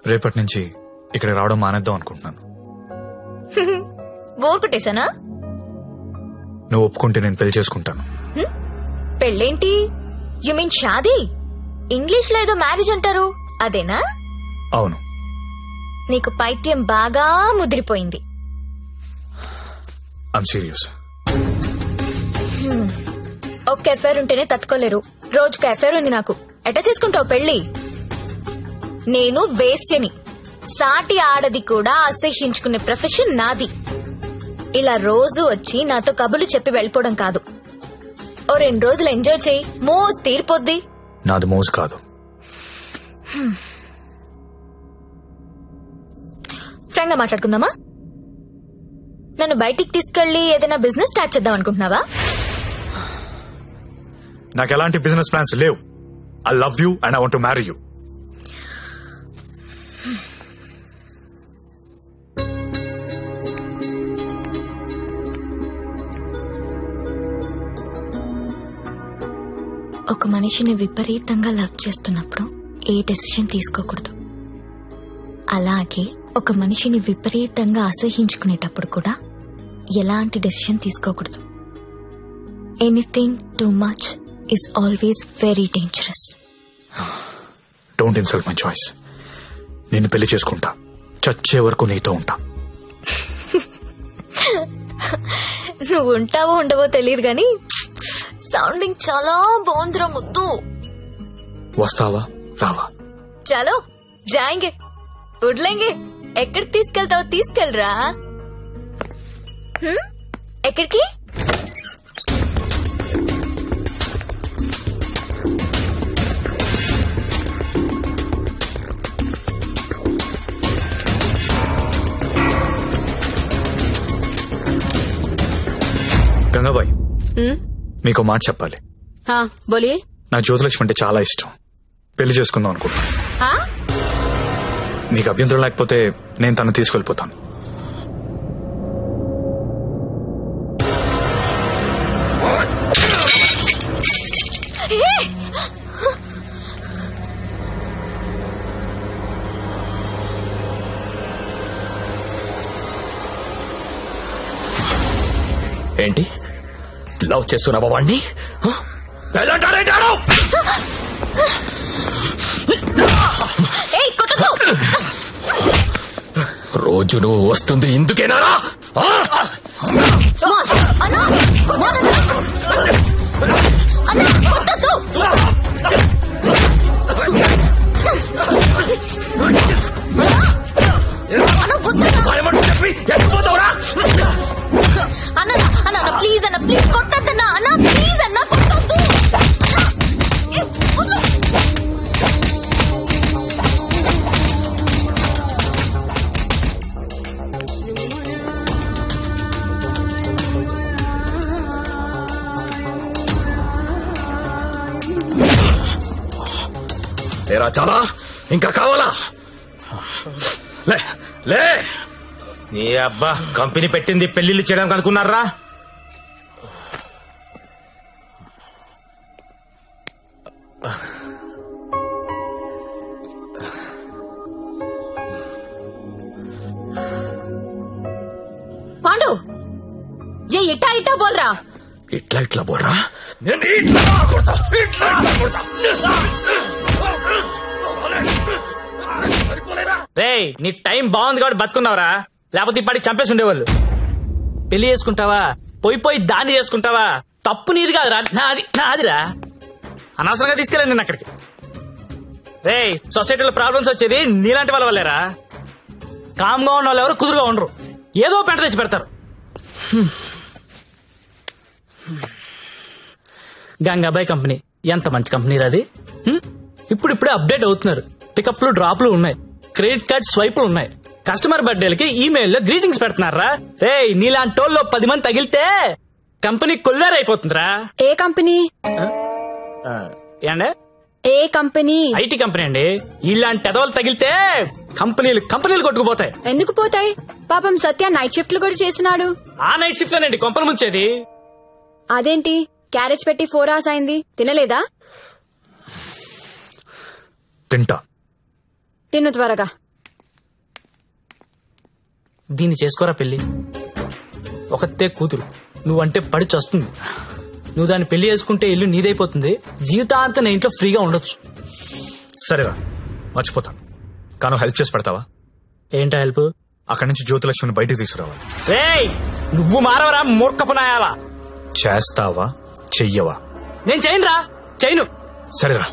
రేపటి నుంచి ఇక్కడ రావడం మానేద్దాం అనుకుంటున్నాను. బోర్ కొట్టేశానా? నువ్వు ఒప్పుకుంటే నేను పెళ్లి చేసుకుంటాను. పెళ్ళేంటి? You mean shaadi? ఇంగ్లీష్ లో ఏదో మ్యారేజ్ అంటారు, అదేనా? అవును. నీకు పైత్యం బాగా ముదిరిపోయింది. I'm serious. ఒక్క అఫైర్ ఉంటేనే తట్టుకోలేరు, రోజుకు అఫైర్ ఉంది నాకు. ఎట్లా చేసుకుంటావు పెళ్లి? నేను వేశ్యని, సాటి ఆడది కూడా అసహ్యించుకునే ప్రొఫెషన్ నాది. ఇలా రోజు వచ్చి నాతో కబులు చెప్పి వెళ్ళిపోవడం కాదు. ఓ 2 రోజులు ఎంజాయ్ చేయి, మోజ్ తీరిపోద్ది. నాది మోజు కాదు. ఫ్రాంక్ గా మాట్లాడుకుందామా? నన్ను బయటికి తీసుకెళ్లి ఏదైనా బిజినెస్ స్టార్ట్ చేద్దాం అనుకుంటున్నావా? నాకు ఎలాంటి బిజినెస్ ప్లాన్స్ లేవు. I love you and I want to marry you. ఒక మనిషిని విపరీతంగా లవ్ చేస్తున్నప్పుడు ఏ డెసిషన్ తీసుకోకూడదు. అలాగే ఒక మనిషిని విపరీతంగా అసహించుకునేటప్పుడు కూడా ఎలాంటి డెసిషన్ తీసుకోకూడదు. Anything too much is always very dangerous. Don't insult my choice. నేను పెళ్లి చేసుకుంటా, చచ్చే వరకు నీతో ఉంటా. నువ్వు ఉంటావో ఉండవో తెలియదు గాని సౌండింగ్ చాలా బాగుందిరా ముద్దు. వస్తావా రావా? చలో జాయింగే, ఉడ్లేంగే. ఎక్కడికి తీసుకెళ్తావో తీసుకెళ్ళరా. ఎక్కడికి? గంగాబాయ్, మీకు మాట చెప్పాలి. బోలియే. నా జ్యోతిలక్ష్మి అంటే చాలా ఇష్టం. పెళ్లి చేసుకుందాం అనుకుంటున్నా. మీకు అభ్యంతరం లేకపోతే నేను తను తీసుకెళ్లిపోతాను. ఏంటి లవ్ చేస్తున్నావా వాణ్ణి? రోజు నువ్వు వస్తుంది ఇందుకేనారా? అన్న ప్లీజ్ అన్న, ప్లీజ్ కొట్టద్దన్నా అన్న, ప్లీజ్ అన్న కొట్టద్దు. ఏరా చాలా ఇంకా కావాలా? లే లే. నీ అబ్బా కంపెనీ పెట్టింది పెళ్లిళ్ళు చేయడానికి అనుకున్నారా? పాండు ఏ ఇట్టా ఇట్టా బోల్రా. ఇట్లా ఇట్లా బోర్రా. నేను ఇట్లా కొడతా, ఇట్లా కొడతా. రేయ్, నీ టైం బాగుంది కాబట్టి బతుకున్నావురా, లేకపోతే ఇప్పటికి చంపేసి ఉండేవాళ్ళు. పెళ్లి చేసుకుంటావా, పోయి దాన్ని చేసుకుంటావా? తప్పు నీది కాదురా, నాదిరా. అనవసరంగా తీసుకెళ్ళండి నేను అక్కడికి. రేయ్, సొసైటీలో ప్రాబ్లమ్స్ వచ్చేది నీలాంటి వాళ్ళ వల్లేరా. కామ్గా ఉన్న వాళ్ళు ఎవరు కుదురుగా ఉండరు, ఏదో పెంట తెచ్చి పెడతారు. గంగాబాయ్ కంపెనీ ఎంత మంచి కంపెనీ అది. ఇప్పుడిప్పుడే అప్డేట్ అవుతున్నారు. పికప్లు డ్రాప్లు ఉన్నాయి, క్రెడిట్ కార్డ్ స్వైపులు ఉన్నాయి. కస్టమర్ బర్త్డేలకి ఈమెయిల్లో గ్రీటింగ్స్ పెడుతున్నారా. రేయ్, నీలాంటి టోల్లో 10 మంది తగిలితే కంపెనీ కొల్లారైపోతుందిరా. ఏ కంపెనీ? ఏండే? ఏ కంపెనీ? ఐటీ కంపెనీ అండి. ఇలాంటి ఎదవలు తగిలితే కంపెనీలు కొట్టుకుపోతాయి. ఎందుకు పోతాయి? పాపం సత్య నైట్ షిఫ్ట్లు కూడా చేస్తున్నాడు. ఆ నైట్ షిఫ్ట్ లోనండి కొంపలు ముంచేది. అదేంటి క్యారేజ్ పెట్టి 4 hours అయింది, తినలేదా? తింటా. తిను త్వరగా. దీన్ని చేసుకోరా పెళ్లి. ఒకతే కూతురు, నువ్వంటే పడి చస్తుంది. నువ్వు దాన్ని పెళ్లి చేసుకుంటే ఇల్లు నీదైపోతుంది. జీవితాంతం నేను ఇంట్లో ఫ్రీగా ఉండొచ్చు. సరేరా, మర్చిపోతాను. కానీ హెల్ప్ చేసి పెడతావా? ఏంటా హెల్ప్? అక్కడి నుంచి జ్యోతిలక్ష్మిని బయటికి తీసుకురావాలి. రేయ్, నువ్వు మారవరా మూర్ఖపునాయాలా? చేస్తావా చెయ్యవా? నేను చేయనురా, చేయను. సరేరా.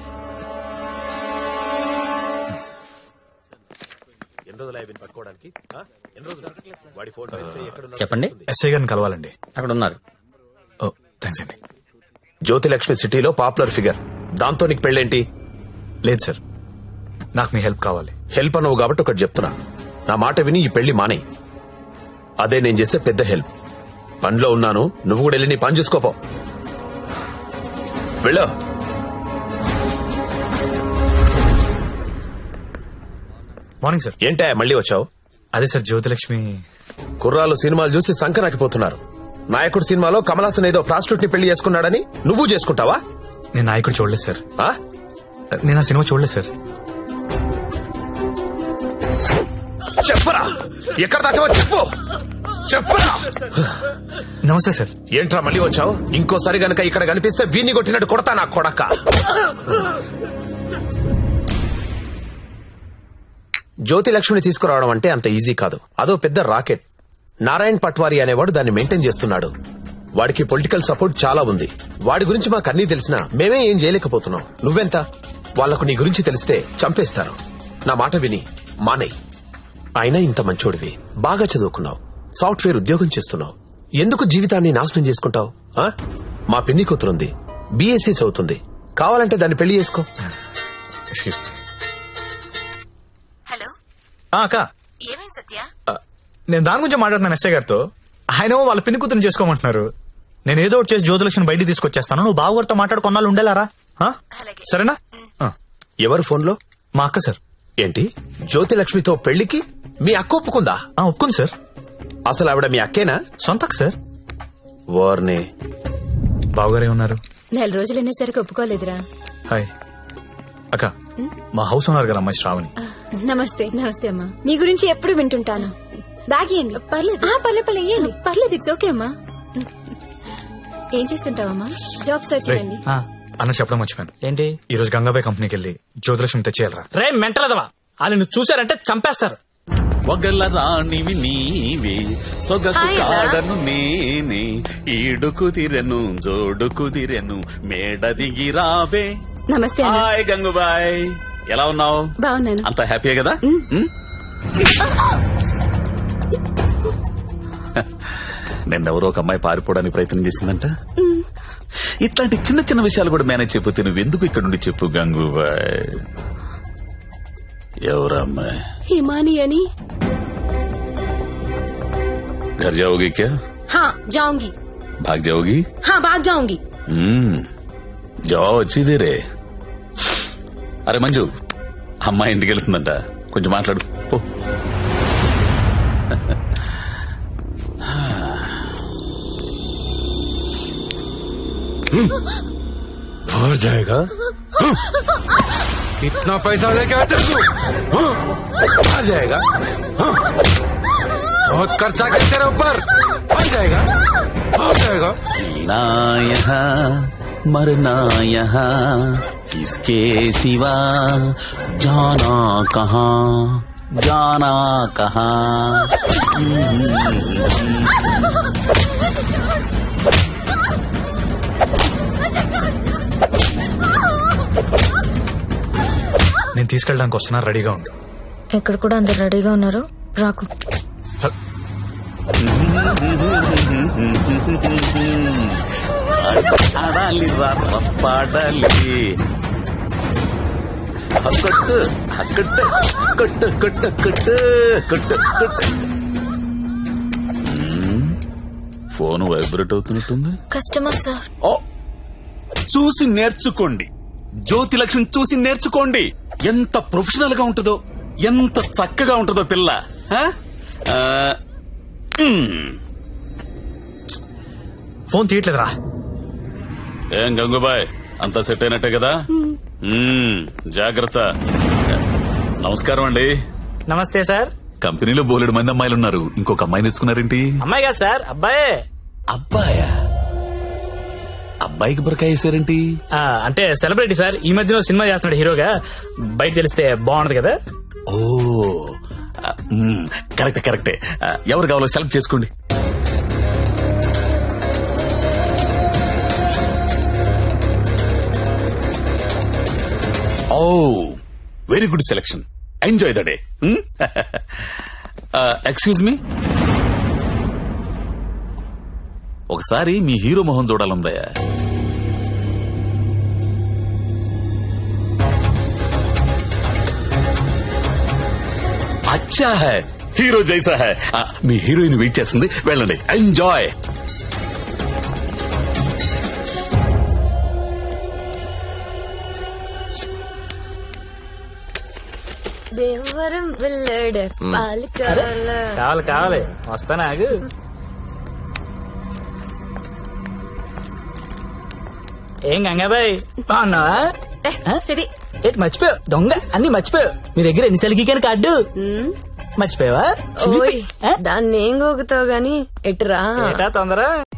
చెప్పండి. ఎస్ఐ గారిని కలవాలండి. అక్కడ ఉన్నారు. ఓ థ్యాంక్స్ అండి. జ్యోతిలక్ష్మి సిటీలో పాపులర్ ఫిగర్. దాంతో నీకు పెళ్ళేంటి? లేదు సార్, నాకు మీ హెల్ప్ కావాలి. హెల్ప్ అనవు కాబట్టి ఒకటి చెప్తున్నా. నా మాట విని ఈ పెళ్లి మానే. అదే నేను చేసే పెద్ద హెల్ప్. పనిలో ఉన్నాను, నువ్వు కూడా వెళ్ళి నీ పని చూసుకోపో. వెళ్ళు. Morning sir. ఏంటా మళ్ళీ వచ్చావు? అదే సార్, జ్యోతిలక్ష్మి కుర్రాలు సినిమాలు చూసి సంకనాకిపోతున్నారు. నాయకుడు సినిమాలో కమలాసన్ ఏదో ప్రాస్టిట్యూట్ ని పెళ్లి చేసుకున్నాడని నువ్వు చేసుకుంటావా? నేను నాయకుడు చూడలేదు సార్. ఆ? నేను ఆ సినిమా చూడలేదు సార్. చెప్పరా, ఎక్కడ దాచావో చెప్పు. చెప్పరా. నమస్తే సార్. ఏంట్రా మళ్ళీ వచ్చావు? ఇంకోసారి గనక ఇక్కడ కనిపిస్తే వీణ్ణి కొట్టినట్టు కొడతా నా కొడక. జ్యోతిలక్ష్మిని తీసుకురావడం అంటే అంత ఈజీ కాదు. అదో పెద్ద రాకెట్. నారాయణ్ పట్వారీ అనేవాడు దాన్ని మెయింటైన్ చేస్తున్నాడు. వాడికి పొలిటికల్ సపోర్ట్ చాలా ఉంది. వాడి గురించి మాకు అన్నీ తెలిసినా మేమే ఏం చేయలేకపోతున్నాం. నువ్వెంత? వాళ్లకు నీ గురించి తెలిస్తే చంపేస్తారు. నా మాట విని మానేయ్. అయినా ఇంత మంచోడివి, బాగా చదువుకున్నావు, సాఫ్ట్వేర్ ఉద్యోగం చేస్తున్నావు, ఎందుకు జీవితాన్ని నాశనం చేసుకుంటావు? మా పిన్ని కూతురుంది, బీఎస్సీ చదువుతుంది. కావాలంటే దాన్ని పెళ్లి చేసుకో. హలో అక్క, ఏమైంది సత్య? నేను దాని గురించి మాట్లాడుతున్నాను ఎస్ఐ గారితో. ఆయన వాళ్ళ పిన్ని కూతురు చేసుకోమంటున్నారు. నేను ఏదో ఒకటి చేసి జ్యోతిలక్ష్మిని బయటికి తీసుకొచ్చేస్తాను. నువ్వు బావగారితో మాట్లాడు, కొన్నాళ్ళు ఉండేలారా? సరేనా? ఎవరు ఫోన్లో? మా అక్క సార్. ఏంటి, జ్యోతిలక్ష్మితో పెళ్లికి మీ అక్క ఒప్పుకుందా? ఒప్పుకుంది సార్. అసలు ఆవిడ మీ అక్కేనా? సొంత అక్క సార్. వార్నే. బావగారే ఉన్నారు. 4 రోజులు అనేసరికి ఒప్పుకోలేదురా. హాయ్ అక్క, మా హౌస్ ఓనర్ గారు అమ్మాయి శ్రావణి. నమస్తే. నమస్తే అమ్మా. మీ గురించి ఎప్పుడు వింటుంటాను. బ్యాగ్ ఇవ్వండి. పర్లేదు పర్లేదు ఇవ్వండి. పర్లేదు, ఇట్స్ ఓకే అమ్మా. ఏం చేస్తుంటావమ్మా? జాబ్ సర్చ్ చేయండి. అన్న చెప్పడం మర్చిపోయాను. ఏంటి? ఈ రోజు గంగాబాయ్ కంపెనీకి వెళ్ళి జ్యోతిలక్ష్మి తెచ్చేయాలరా. రే మెంటలదవా, వాళ్ళు నువ్వు చూసారంటే చంపేస్తారు. ఒగల రాణివి నీవే, సొగసు కాడను నేనే, ఈడు కుదిరెను జోడు కుదిరెను, మేడ దిగి రావే. నమస్తే. హాయ్ గంగుబాయ్, ఎలా ఉన్నావు? బాగున్నాను. అంత హ్యాపీయే కదా? నిన్నెవరో ఒక అమ్మాయి పారిపోవడానికి ప్రయత్నం చేసిందంట. ఇట్లాంటి చిన్న చిన్న విషయాలు కూడా మేనేజ్ చెప్పితే నువ్వెందుకు ఇక్కడ నుండి చెప్పు గంగుబాయ్. ఎవరా అమ్మాయి? హిమాని అని. घर जाओगी क्या? हाँ जाऊंगी. भाग जाओगी? हाँ भाग जाऊंगी. जाओ अच्छी देर है. అరే మంజు, అమ్మాయి ఇంటికి వెళ్తుందంట, కొంచెం మాట్లాడు పో. हो जाएगा. कितना पैसा लेके आते तू? आ जाएगा. बहुत खर्चा कर तेरे ऊपर. आ जाएगा, हो जाएगा. ना यहाँ मरना यहाँ, इसके सिवा जाना कहाँ, जाना कहाँ. నేను తీసుకెళ్ళడానికి వస్తున్నా, రెడీగా ఉండు. ఇక్కడ కూడా అందరు రెడీగా ఉన్నారు, రాకు. ఆడాలి పాడాలి. కొట్టు కొట్టు కొట్టు కొట్టు కొట్టు కొట్టు కొట్టు. ఫోన్ వైబ్రేట్ అవుతున్నట్టుంది. Customer sir. ఓ, చూసి నేర్చుకోండి. జ్యోతిలక్ష్మి చూసి నేర్చుకోండి. ఎంత ప్రొఫెషనల్ గా ఉంటుందో, ఎంత చక్కగా ఉంటుందో పిల్ల. ఫోన్ తీయట్లేదురా. ఏం గంగుబాయ్, అంతా సెట్ అయినట్టే కదా? జాగ్రత్త. నమస్కారం అండి. నమస్తే సార్. కంపెనీలో బోలెడు మంది అమ్మాయిలు ఉన్నారు, ఇంకొక అమ్మాయిని తెచ్చుకున్నారేంటి? అమ్మాయి కాదు సార్, అబ్బాయే. అబ్బాయా? అబ్బాయికి బురకాయ వేసారేంటి? అంటే సెలబ్రిటీ సార్, ఈ మధ్యలో సినిమా చేస్తున్నాడు హీరోగా, బయట తెలిస్తే బాగుంటది కదా. ఓ కరెక్టే. ఎవరు కావాలో సెలెక్ట్ చేసుకోండి. Oh very good selection. Enjoy the day. Excuse me, ఒకసారి మీ హీరో మొహం చూడాలందయ్యా. అచ్చా హై, హీరో జైసా హై. మీ హీరోయిన్ వెయిట్ చేస్తుంది, వెళ్ళండి. ఎంజాయ్. దేవరం వెళ్ళాడు కావాలి వస్తానా? ఏం గంగాబాయ్ బాగున్నావా? ఏంటి మర్చిపోయావు? దొంగ అన్ని మర్చిపోయావు. మీ దగ్గర ఎన్నిసార్లు గీకాను కార్డు మర్చిపోయావా? దాన్ని ఏం గోగుతావు గాని ఎటురా తొందర